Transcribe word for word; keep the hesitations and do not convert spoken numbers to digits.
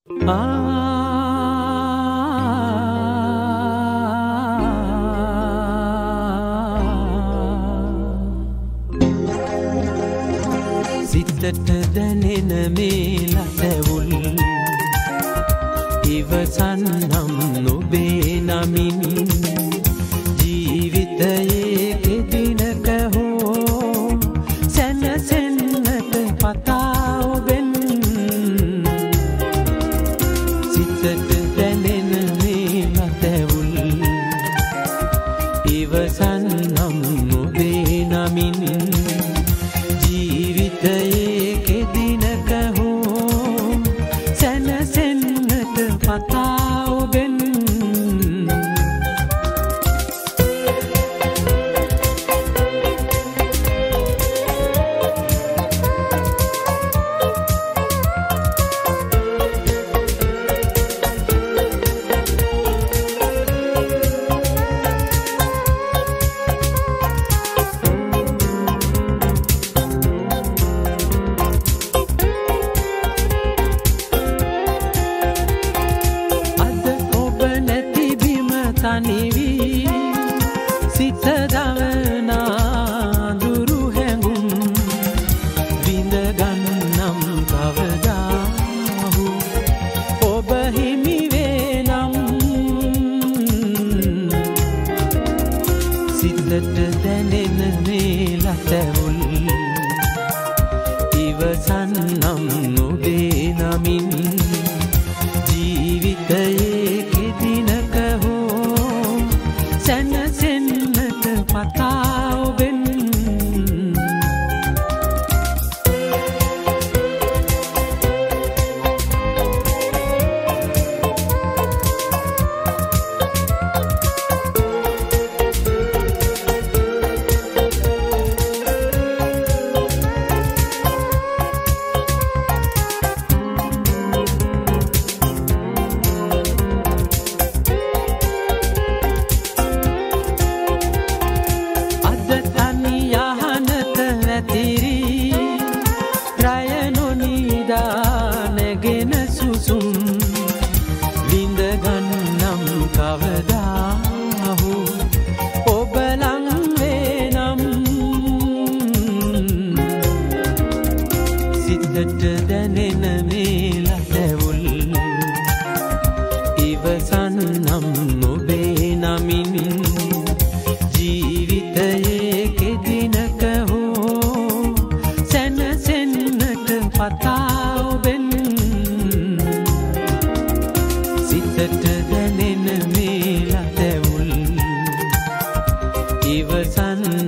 සිතට දැනෙන මේ ලතැවුල් ඉවසන්නම් නොබේ නමින් ජීවිතයේ කෙදිනක හෝ සැනසෙන්නට පතා ඔබෙන් සිතට දැනෙන මේ ලතැවුල් ඉවසන්නම් නොබේ නමින් ජීවිතයේ කෙදිනක හෝ සැනසෙන්නට පතා ඔබෙන් තනිවී සිත දවනා දුරු හැඟුම් විඳගන්නම් කවදාහු ඔබ හිමිවේ නම් සිතට දැනෙන මේ ලතැවුල් ඉවසන්නම් නොබේ නමින් ජීවිතයේ කෙදිනක සැනසෙන්නට පතා ඔබෙන් නැගෙන සුසුම් විඳගන්නම් කවදාහු ඔබ ලං වේ නම් සිතට දැනෙන මේ ලතැවුල් ඉවසන්නම් නොබේ නමින් ජීවිතයේ කෙදිනක හෝ සැනසෙන්නට පතා ඔබෙන් සිතට දැනෙන මේ ලතැවුල් ඉවසන්